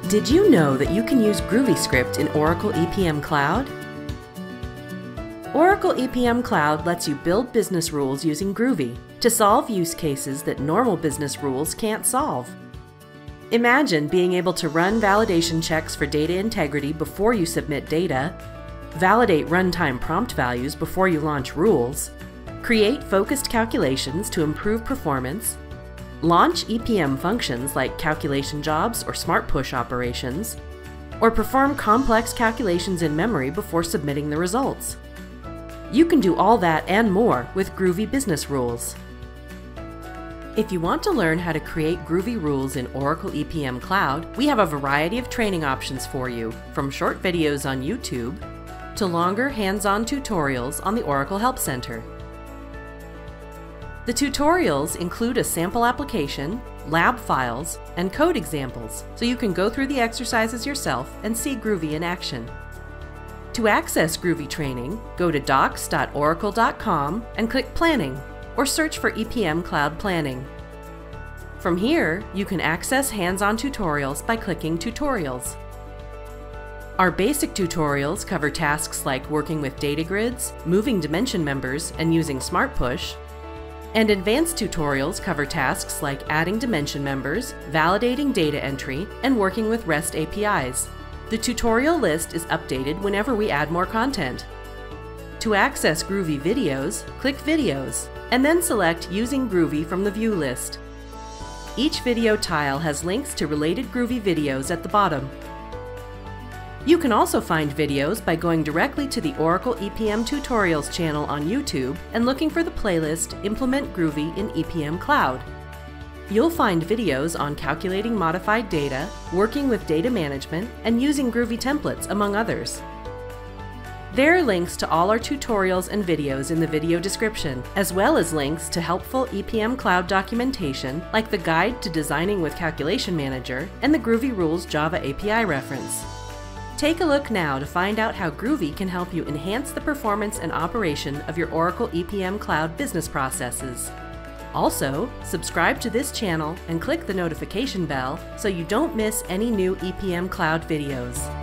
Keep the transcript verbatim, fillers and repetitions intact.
Did you know that you can use Groovy Script in Oracle E P M Cloud? Oracle E P M Cloud lets you build business rules using Groovy to solve use cases that normal business rules can't solve. Imagine being able to run validation checks for data integrity before you submit data, validate runtime prompt values before you launch rules, create focused calculations to improve performance, launch E P M functions like calculation jobs or smart push operations, or perform complex calculations in memory before submitting the results. You can do all that and more with Groovy Business Rules. If you want to learn how to create Groovy rules in Oracle E P M Cloud, we have a variety of training options for you, from short videos on YouTube to longer hands-on tutorials on the Oracle Help Center. The tutorials include a sample application, lab files, and code examples, so you can go through the exercises yourself and see Groovy in action. To access Groovy training, go to docs dot oracle dot com and click Planning, or search for E P M Cloud Planning. From here, you can access hands-on tutorials by clicking Tutorials. Our basic tutorials cover tasks like working with data grids, moving dimension members, and using Smart Push. And advanced tutorials cover tasks like adding dimension members, validating data entry, and working with REST A P Is. The tutorial list is updated whenever we add more content. To access Groovy videos, click Videos, and then select Using Groovy from the View list. Each video tile has links to related Groovy videos at the bottom. You can also find videos by going directly to the Oracle E P M Tutorials channel on YouTube and looking for the playlist Implement Groovy in E P M Cloud. You'll find videos on calculating modified data, working with data management, and using Groovy templates, among others. There are links to all our tutorials and videos in the video description, as well as links to helpful E P M Cloud documentation like the Guide to Designing with Calculation Manager and the Groovy Rules Java A P I reference. Take a look now to find out how Groovy can help you enhance the performance and operation of your Oracle E P M Cloud business processes. Also, subscribe to this channel and click the notification bell so you don't miss any new E P M Cloud videos.